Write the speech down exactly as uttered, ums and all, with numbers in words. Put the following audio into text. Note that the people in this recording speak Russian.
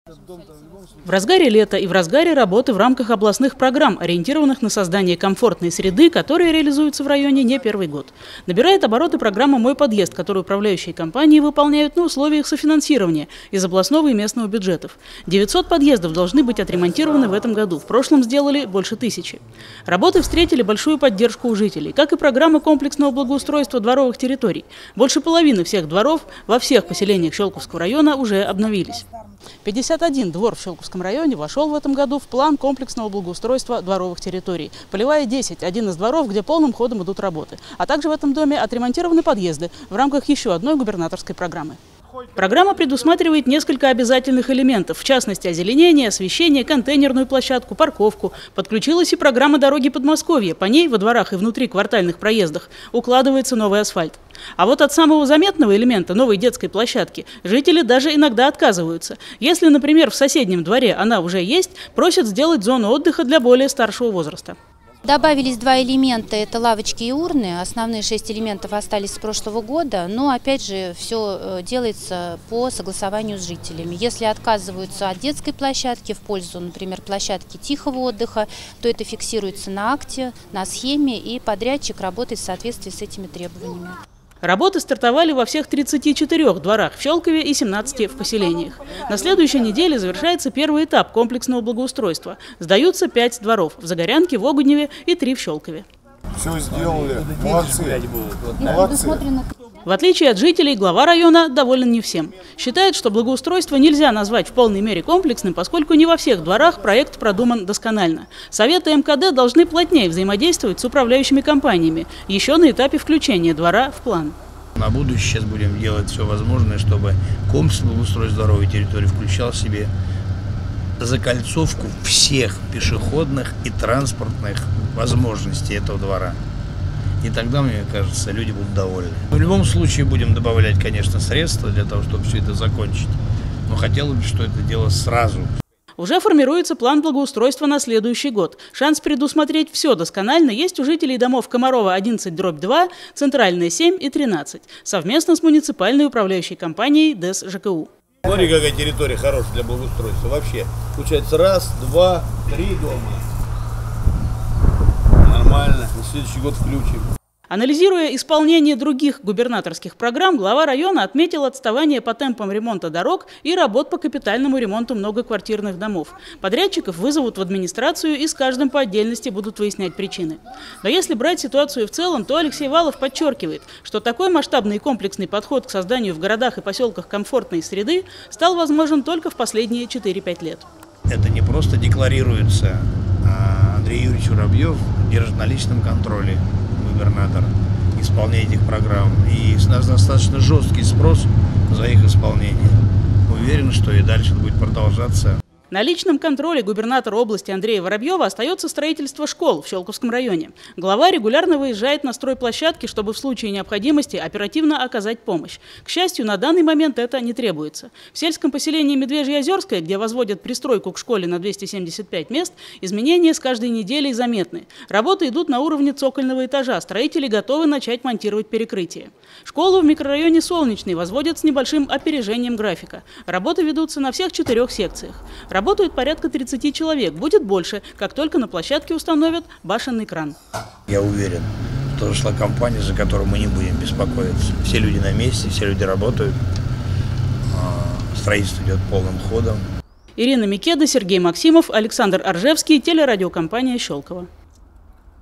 В разгаре лета и в разгаре работы в рамках областных программ, ориентированных на создание комфортной среды, которые реализуются в районе не первый год. Набирает обороты программа «Мой подъезд», которую управляющие компании выполняют на условиях софинансирования из областного и местного бюджетов. девятьсот подъездов должны быть отремонтированы в этом году. В прошлом сделали больше тысячи. Работы встретили большую поддержку у жителей, как и программа комплексного благоустройства дворовых территорий. Больше половины всех дворов во всех поселениях Щелковского района уже обновились. пятьдесят один двор в Щелковском районе вошел в этом году в план комплексного благоустройства дворовых территорий. Полевая десять – один из дворов, где полным ходом идут работы. А также в этом доме отремонтированы подъезды в рамках еще одной губернаторской программы. Программа предусматривает несколько обязательных элементов, в частности, озеленение, освещение, контейнерную площадку, парковку. Подключилась и программа «Дороги Подмосковья». По ней во дворах и внутри квартальных проездах укладывается новый асфальт. А вот от самого заметного элемента новой детской площадки жители даже иногда отказываются. Если, например, в соседнем дворе она уже есть, просят сделать зону отдыха для более старшего возраста. Добавились два элемента – это лавочки и урны. Основные шесть элементов остались с прошлого года, но опять же все делается по согласованию с жителями. Если отказываются от детской площадки в пользу, например, площадки тихого отдыха, то это фиксируется на акте, на схеме, и подрядчик работает в соответствии с этими требованиями. Работы стартовали во всех тридцати четырёх дворах в Щелкове и семнадцати в поселениях. На следующей неделе завершается первый этап комплексного благоустройства. Сдаются пять дворов – в Загорянке, в Огудневе и три в Щелкове. Все сделали. Молодцы. Молодцы. В отличие от жителей, глава района доволен не всем. Считает, что благоустройство нельзя назвать в полной мере комплексным, поскольку не во всех дворах проект продуман досконально. Советы эм ка дэ должны плотнее взаимодействовать с управляющими компаниями, еще на этапе включения двора в план. На будущее сейчас будем делать все возможное, чтобы комплексное благоустройство дворовой территории включал в себе закольцовку всех пешеходных и транспортных возможностей этого двора. И тогда, мне кажется, люди будут довольны. В любом случае будем добавлять, конечно, средства для того, чтобы все это закончить. Но хотелось бы, что это дело сразу. Уже формируется план благоустройства на следующий год. Шанс предусмотреть все досконально есть у жителей домов Комарова одиннадцать дробь два, Центральная семь и тринадцать, совместно с муниципальной управляющей компанией дэ эс жэ ка у. Смотри, какая территория хорошая для благоустройства. Вообще, получается, раз, два, три дома. Нормально. На следующий год включим. Анализируя исполнение других губернаторских программ, глава района отметил отставание по темпам ремонта дорог и работ по капитальному ремонту многоквартирных домов. Подрядчиков вызовут в администрацию и с каждым по отдельности будут выяснять причины. Но если брать ситуацию в целом, то Алексей Валов подчеркивает, что такой масштабный и комплексный подход к созданию в городах и поселках комфортной среды стал возможен только в последние четыре-пять лет. Это не просто декларируется. Андрей Юрьевич Воробьев держит на личном контроле губернатор исполнение этих программ. И у нас достаточно жесткий спрос за их исполнение. Уверен, что и дальше будет продолжаться. На личном контроле губернатора области Андрея Воробьева остается строительство школ в Щелковском районе. Глава регулярно выезжает на стройплощадки, чтобы в случае необходимости оперативно оказать помощь. К счастью, на данный момент это не требуется. В сельском поселении Медвежьеозерское, где возводят пристройку к школе на двести семьдесят пять мест, изменения с каждой неделей заметны. Работы идут на уровне цокольного этажа. Строители готовы начать монтировать перекрытие. Школу в микрорайоне Солнечный возводят с небольшим опережением графика. Работы ведутся на всех четырех секциях. Работают порядка тридцати человек, будет больше, как только на площадке установят башенный кран. Я уверен, что зашла компания, за которую мы не будем беспокоиться. Все люди на месте, все люди работают, строительство идет полным ходом. Ирина Микеда, Сергей Максимов, Александр Оржевский, телерадиокомпания «Щелково».